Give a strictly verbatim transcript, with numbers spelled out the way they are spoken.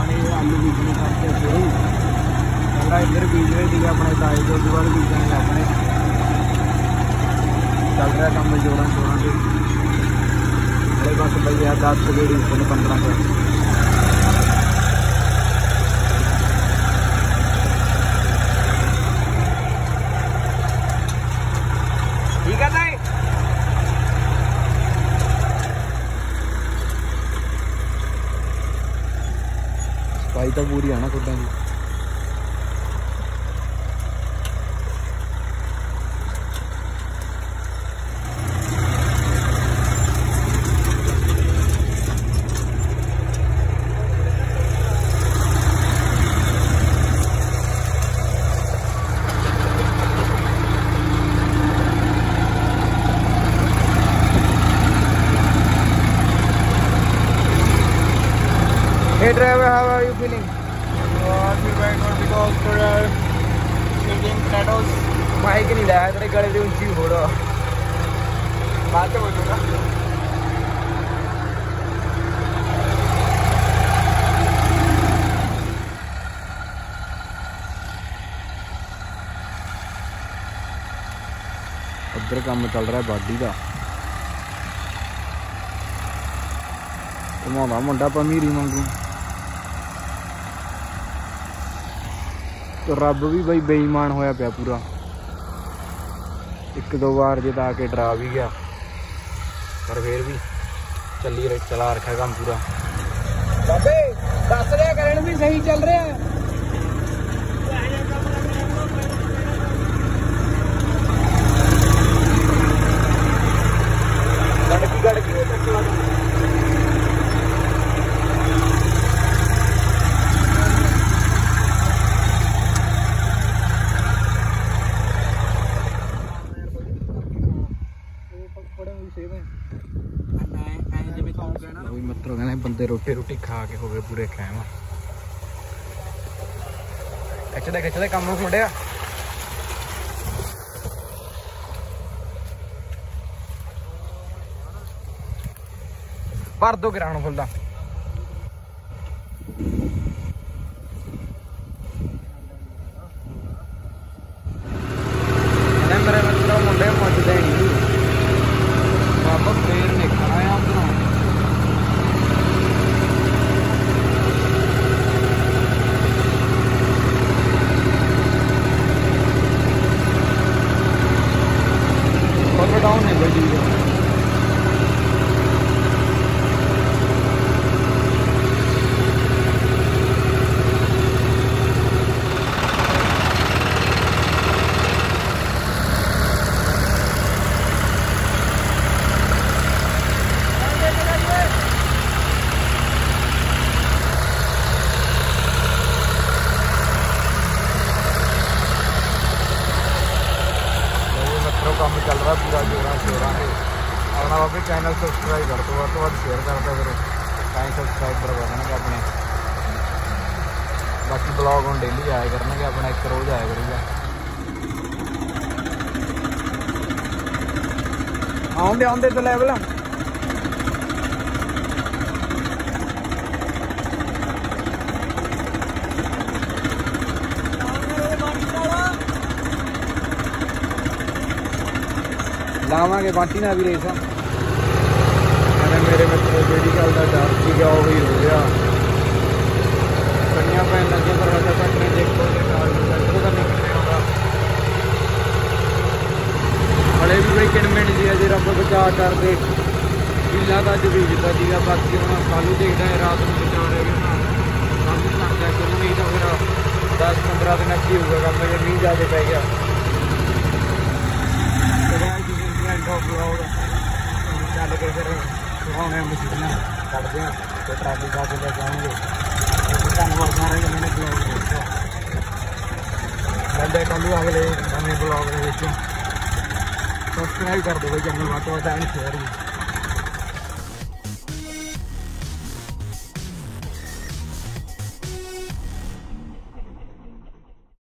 ने आलू बीजने करते शुरू पहला इधर बीज रहे थे अपने ताए के उसके बाद बीजने अपने चल रहा काम जोड़ा शोड़ा के अरे बस भैया दस गेड़ी पंद्रह सौ ठीक है ताई सफाई तो पूरी है ना खुदा की Hey driver, how are you feeling? Uh, I feel very good because we are eating potatoes. Mic नहीं लाया तेरे गले से ऊंची फोड़ो बात तो बोलूँगा उधर काम चल रहा है बाडी का घुमावा मुंडा पमीरी वांगू तो रब भी बई बेईमान होया पिया पूरा एक दो बार जिता के डरा भी गया पर फिर भी चली रहे चला रखा काम पूरा बाबे दस रहा करण भी सही चल रहा है गड़की गड़की मित्रों कहने बंदे रोटी रोटी खा के हो गए पूरे खैम खिचते खिचते कम मुंडिया भर दो गिराणो फुल्ला मेरे मित्रों मुंडे मुझते नहीं बाबा फिर नहीं खाना है उधरों डाउन है बड़ी काम चल रहा पूरा जोरा शोरा है अपना वापस चैनल सब्सक्राइब कर दो तो बाद शेयर करता फिर टाइम सब्सक्राइबर बनने अपने बाकी ब्लॉग हम डेली आया करने अपना एक रोज आया करूँगा आउंदे आउंदे तो लेवल लावे बाटी ना भी रेस मेरे मित्र जी गल का डर सी गया वो ही हो गया कड़ियाँ पैन लगे पर वैसा कटने देखो तो निकलने होगा हले भी भाई किनमिन जी अजे रब बचा कर दे किला का अज बीजता सीगा बाकी हम कल देखता है रात में बचा रहे कल करता शुरू नहीं तो फिर दस पंद्रह दिन अच्छी होगा कम जब मीह ज़्यादा पै गया चल के फिर सुहाने मशीन कटते हैं तो ट्राली का के लेके आएंगे धन्यवाद सारे मैंने ब्लॉग देखा मैं कल अगले नवे ब्लॉग सब्सक्राइब कर दो चैनल वाद तो शेयर भी